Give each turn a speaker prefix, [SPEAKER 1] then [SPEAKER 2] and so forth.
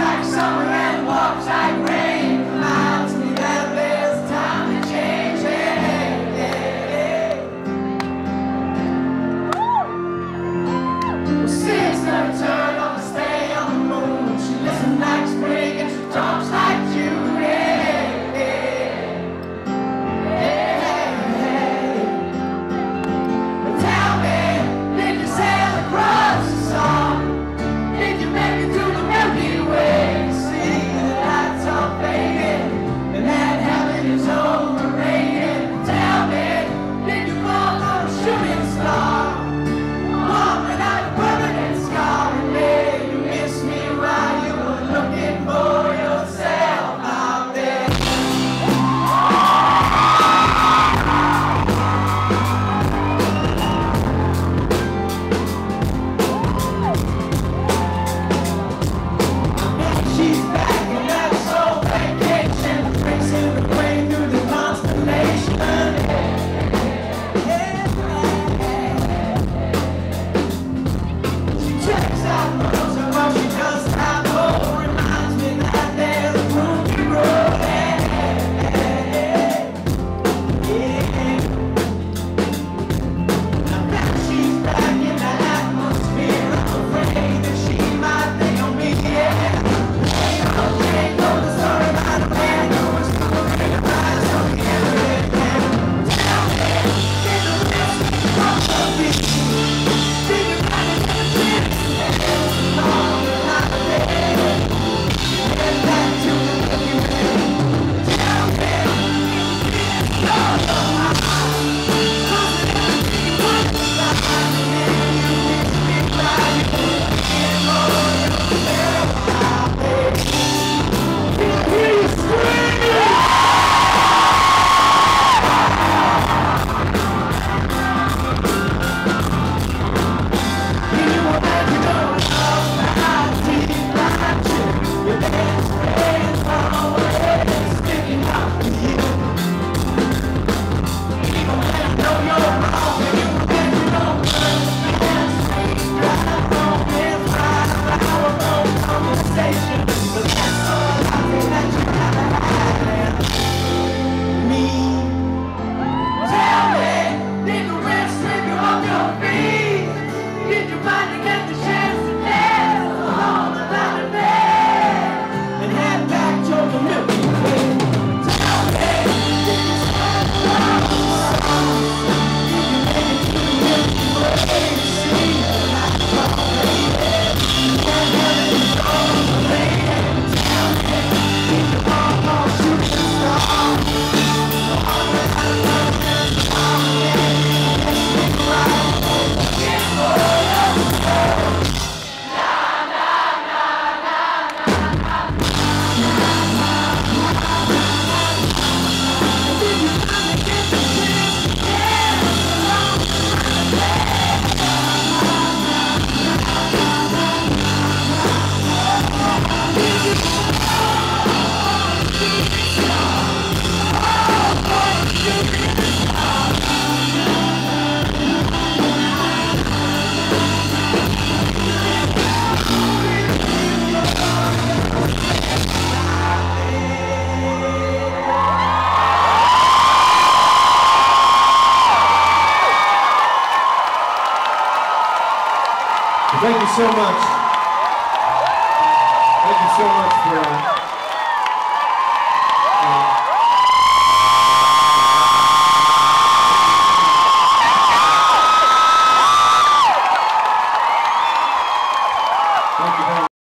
[SPEAKER 1] like summer and walks like rain. Reminds me that there's time to change. Well, since her turn on to stay on the moon, she listens like spring and she talks like June. Tell me, did you sail across the sun? Did you make it to the Milky Way? See the lights are fading and that heaven is overrated. Tell me, did you fall on a shooting star? One without a permanent scar. And may you miss me while you were looking for yourself out there. She's back and that's so vacation, tracing the way through the constellation. She checks out most of what she does have more. Reminds me that there's room to grow. Now that she's back in the atmosphere, I'm afraid that she might think of me. Okay, know the story about a man who was covering the rise of the American. Tell me, did the real speak of the beat? Did you find it in the dreams? Long night there, and back to the Milky Way. Tell me, no, no, everything was fine, and then you miss me while you were looking for yourself out there.
[SPEAKER 2] Thank you so much. Thank you so much for